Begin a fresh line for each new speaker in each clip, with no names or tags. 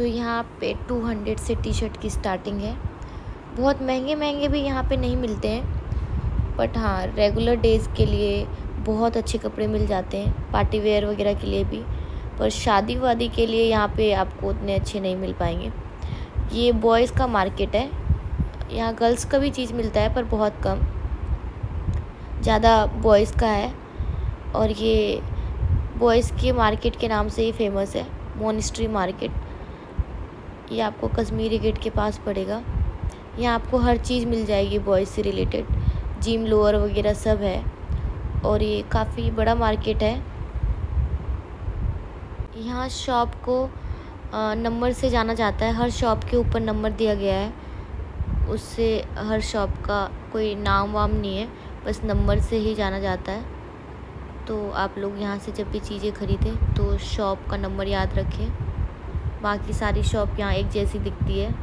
तो यहाँ पे 200 से टी शर्ट की स्टार्टिंग है। बहुत महंगे महंगे भी यहाँ पे नहीं मिलते हैं, बट हाँ रेगुलर डेज़ के लिए बहुत अच्छे कपड़े मिल जाते हैं, पार्टी वेयर वगैरह के लिए भी। पर शादी वादी के लिए यहाँ पे आपको उतने अच्छे नहीं मिल पाएंगे। ये बॉयज़ का मार्केट है, यहाँ गर्ल्स का भी चीज़ मिलता है पर बहुत कम, ज़्यादा बॉयज़ का है। और ये बॉयज़ के मार्केट के नाम से ही फेमस है, मोनेस्ट्री मार्केट। ये आपको कश्मीरी गेट के पास पड़ेगा। यहाँ आपको हर चीज़ मिल जाएगी बॉयज़ से रिलेटेड, जिम लोअर वगैरह सब है। और ये काफ़ी बड़ा मार्केट है। यहाँ शॉप को नंबर से जाना जाता है, हर शॉप के ऊपर नंबर दिया गया है, उससे हर शॉप का कोई नाम वाम नहीं है, बस नंबर से ही जाना जाता है। तो आप लोग यहाँ से जब भी चीज़ें ख़रीदें तो शॉप का नंबर याद रखें। बाकी सारी शॉप यहाँ एक जैसी दिखती है।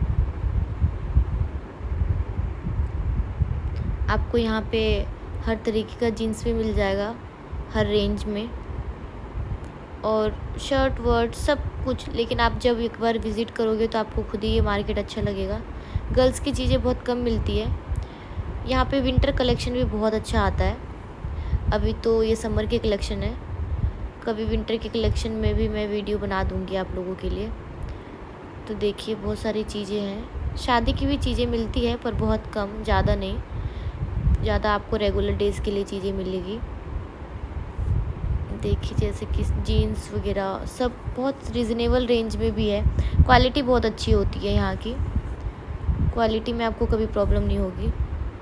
आपको यहाँ पे हर तरीके का जीन्स भी मिल जाएगा हर रेंज में, और शर्ट वर्ट सब कुछ। लेकिन आप जब एक बार विज़िट करोगे तो आपको खुद ही ये मार्केट अच्छा लगेगा। गर्ल्स की चीज़ें बहुत कम मिलती है यहाँ पे। विंटर कलेक्शन भी बहुत अच्छा आता है। अभी तो ये समर के कलेक्शन है, कभी विंटर के कलेक्शन में भी मैं वीडियो बना दूँगी आप लोगों के लिए। तो देखिए बहुत सारी चीज़ें हैं, शादी की भी चीज़ें मिलती है पर बहुत कम, ज़्यादा नहीं। ज़्यादा आपको रेगुलर डेज़ के लिए चीज़ें मिलेगी। देखिए जैसे कि जीन्स वगैरह सब बहुत रिजनेबल रेंज में भी है। क्वालिटी बहुत अच्छी होती है यहाँ की, क्वालिटी में आपको कभी प्रॉब्लम नहीं होगी।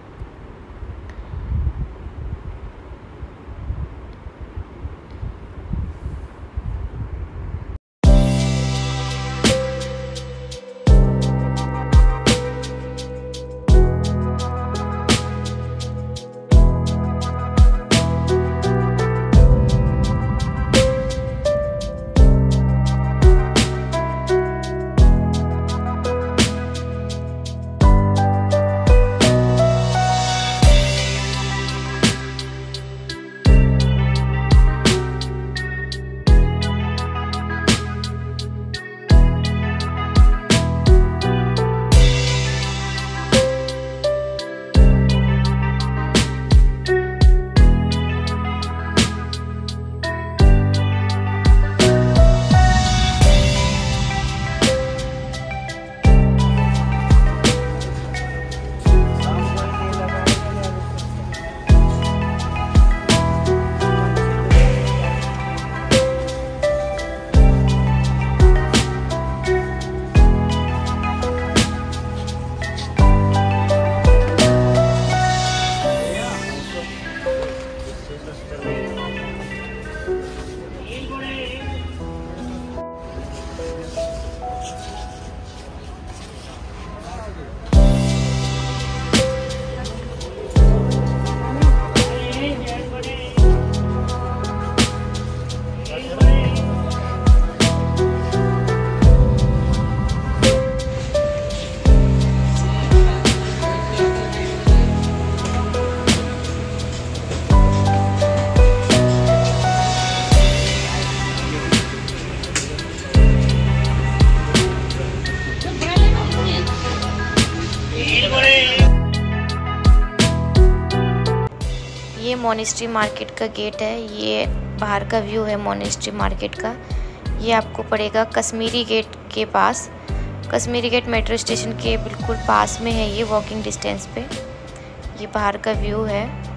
ये मोनेस्ट्री मार्केट का गेट है, ये बाहर का व्यू है मोनेस्ट्री मार्केट का। ये आपको पड़ेगा कश्मीरी गेट के पास, कश्मीरी गेट मेट्रो स्टेशन के बिल्कुल पास में है ये, वॉकिंग डिस्टेंस पे। ये बाहर का व्यू है।